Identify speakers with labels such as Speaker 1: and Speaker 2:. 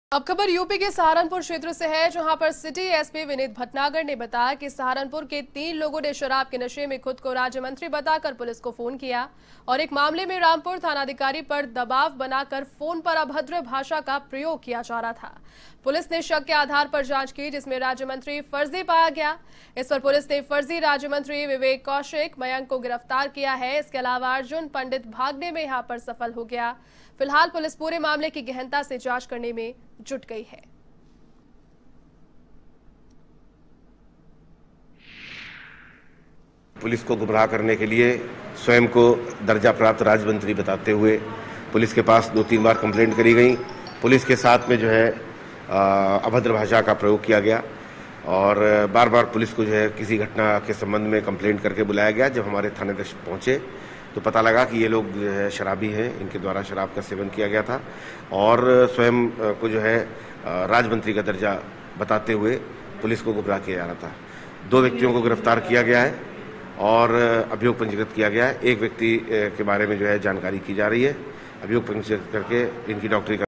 Speaker 1: अब खबर यूपी के सहारनपुर क्षेत्र से है, जहां पर सिटी एसपी विनीत भटनागर ने बताया कि सहारनपुर के 3 लोगों ने शराब के नशे में खुद को राज्य मंत्री बताकर पुलिस को फोन किया और एक मामले में रामपुर थानाधिकारी पर दबाव बनाकर फोन पर अभद्र भाषा का प्रयोग किया जा रहा था। पुलिस ने शक के आधार पर जांच की, जिसमें राज्य मंत्री फर्जी पाया गया। इस पर पुलिस ने फर्जी राज्य मंत्री विवेक कौशिक मयंक को गिरफ्तार किया है। इसके अलावा अर्जुन पंडित भागने में यहां पर सफल हो गया। फिलहाल पुलिस पूरे मामले की गहनता से जांच करने में जुट गई है।
Speaker 2: पुलिस को गुमराह करने के लिए स्वयं को दर्जा प्राप्त राज्य मंत्री बताते हुए पुलिस के पास 2-3 बार कंप्लेंट करी गई। पुलिस के साथ में जो है अभद्र भाषा का प्रयोग किया गया और बार बार पुलिस को जो है किसी घटना के संबंध में कंप्लेंट करके बुलाया गया। जब हमारे थानेध्यक्ष पहुंचे तो पता लगा कि ये लोग जो है शराबी हैं, इनके द्वारा शराब का सेवन किया गया था और स्वयं को जो है राज्य मंत्री का दर्जा बताते हुए पुलिस को गुमराह किया जा रहा था। 2 व्यक्तियों को गिरफ्तार किया गया है और अभियोग पंजीकृत किया गया है। एक व्यक्ति के बारे में जो है जानकारी की जा रही है। अभियोग पंजीकृत करके इनकी डॉक्टरी